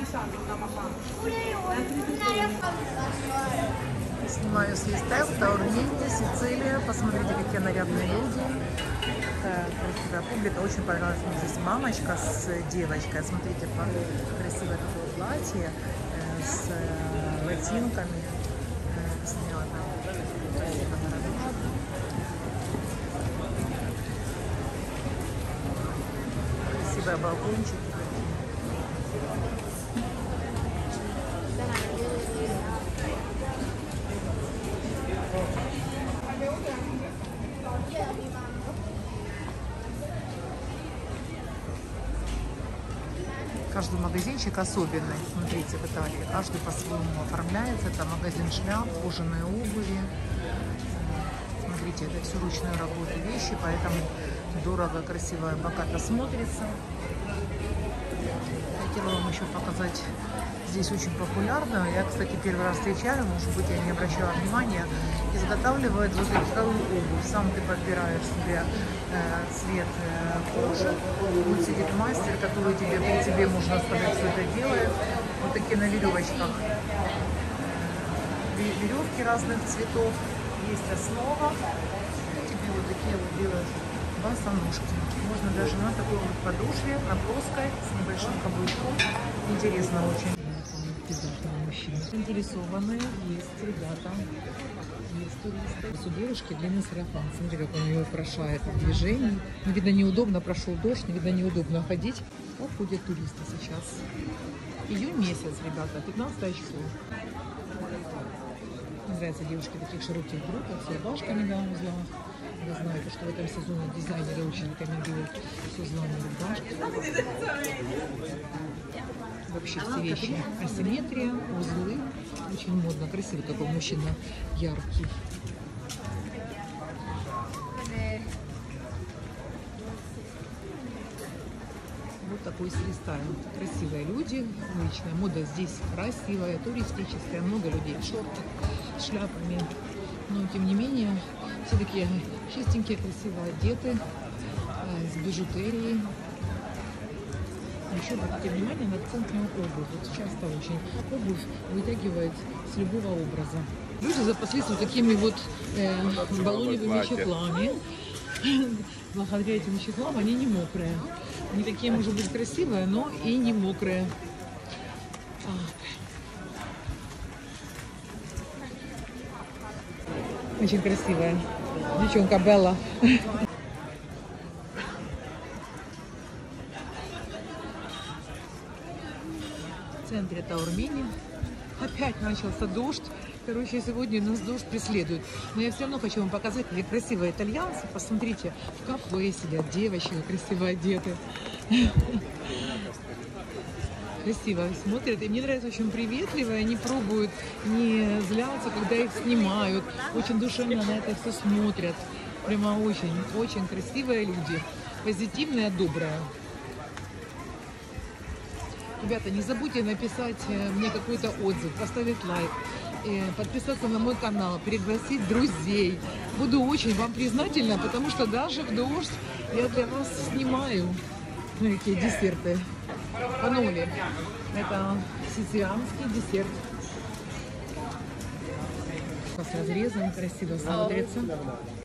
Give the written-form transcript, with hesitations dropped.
Снимаю с листа в Таурмине, Сицилия. Посмотрите, какие нарядные люди. Красивая публика. Очень понравилась мне здесь мамочка с девочкой. Смотрите, красивое такое платье с ботинками. Сняла там красиво городок. Красивые балкончики. Каждый магазинчик особенный. Смотрите, в Италии каждый по-своему оформляется. Это магазин шляп, кожаной обуви. Смотрите, это все ручной работы вещи, поэтому дорого, красиво, богато смотрится. Хотела вам еще показать. Здесь очень популярно. Я, кстати, первый раз встречаю, может быть, я не обращала внимания. Изготавливают вот такую обувь. Сам ты подбираешь себе цвет кожи. Вот сидит мастер, который тебе при тебе, можно сказать, все это делает. Вот такие на веревочках. Веревки разных цветов. Есть основа. И тебе вот такие вот делают босоножки. Можно даже на такой вот подошве, на плоской, с небольшим каблучком. Интересно очень. Заинтересованные есть ребята, есть туристы. У девушки длинный сарафан. Смотри, как он ее украшает в движении. Не видно, неудобно, прошел дождь, не видно, неудобно ходить. Вот ходят туристы сейчас. Июнь месяц, ребята, 15 число. Мне нравятся девушки в таких широких брюках с рубашками на узлах. Вы знаете, что в этом сезоне дизайнеры очень рекомендуют с узлами рубашки. Вообще все вещи. Асимметрия, узлы. Очень модно, красивый такой мужчина, яркий. Вот такой стиль. Красивые люди, уличная мода здесь красивая, туристическая, много людей в шортах, шляпами. Но тем не менее, все такие чистенькие, красиво одеты, с бижутерией. Еще обратите внимание на акцентную обувь. Вот часто очень обувь вытягивает с любого образа. Люди запаслись вот такими вот баллоневыми чехлами. Благодаря этим чехлам они не мокрые. Они такие, может быть, красивые, но и не мокрые. Очень красивая девчонка Белла. В центре Таурмини опять начался дождь. Короче, сегодня нас дождь преследует. Но я все равно хочу вам показать, где красивые итальянцы. Посмотрите, в кафе сидят девочки, красиво одеты. Красиво смотрят. И мне нравится, очень приветливые. Они пробуют, не злятся, когда их снимают. Очень душевно на это все смотрят. Прямо очень красивые люди. Позитивные, добрые. Ребята, не забудьте написать мне какой-то отзыв, поставить лайк, подписаться на мой канал, пригласить друзей. Буду очень вам признательна, потому что даже в дождь я для вас снимаю такие десерты. Каноли. Это сицилианский десерт. С разрезом красиво смотрится.